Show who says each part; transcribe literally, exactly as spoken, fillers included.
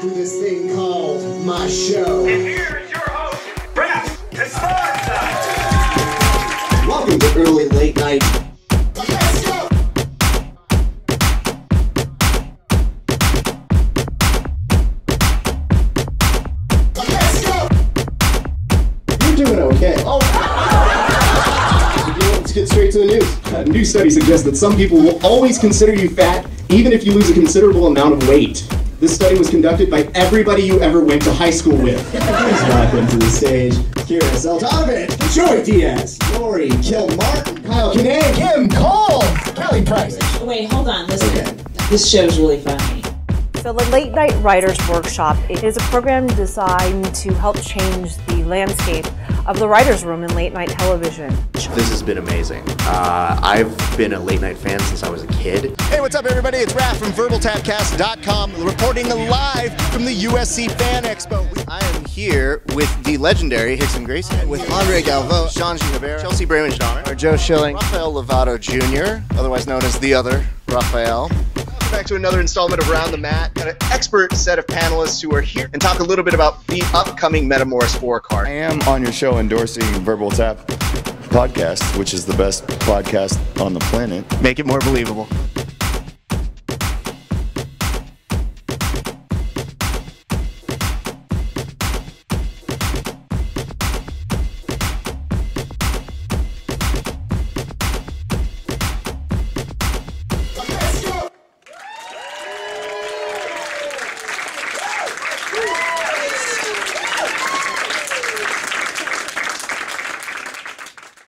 Speaker 1: do this thing called my show.
Speaker 2: And here's your host, Raf Esparza.
Speaker 1: Welcome to Early Late Night. Let's go! Let's go! You're doing okay. Oh. Let's get straight to the news. A new study suggests that some people will always consider you fat, even if you lose a considerable amount of weight. This study was conducted by everybody you ever went to high school with. Please welcome to the stage, Kira Seltanovich, Joey Diaz, Lori Kilmartin, Kyle Kinane, Kim Cole, Kelly Price.
Speaker 3: Wait, hold on, listen.
Speaker 1: Okay.
Speaker 3: This show's really funny.
Speaker 4: So the Late Night Writers Workshop is a program designed to help change the landscape of the writer's room in late night television.
Speaker 5: This has been amazing. Uh, I've been a late night fan since I was a kid.
Speaker 6: Hey, what's up everybody? It's Raf from verbal tap cast dot com reporting live from the U S C Fan Expo. I am here with the legendary Hickson Gracie, with Andre Galvo, Sean G. Rivera, Chelsea Brayman Donner, Joe Schilling, Rafael Lovato Junior, otherwise known as the other Rafael. Back to another installment of Round the Mat. Got an expert set of panelists who are here and talk a little bit about the upcoming Metamoris four card.
Speaker 7: I am on your show endorsing Verbal Tap Podcast, which is the best podcast on the planet.
Speaker 6: Make it more believable.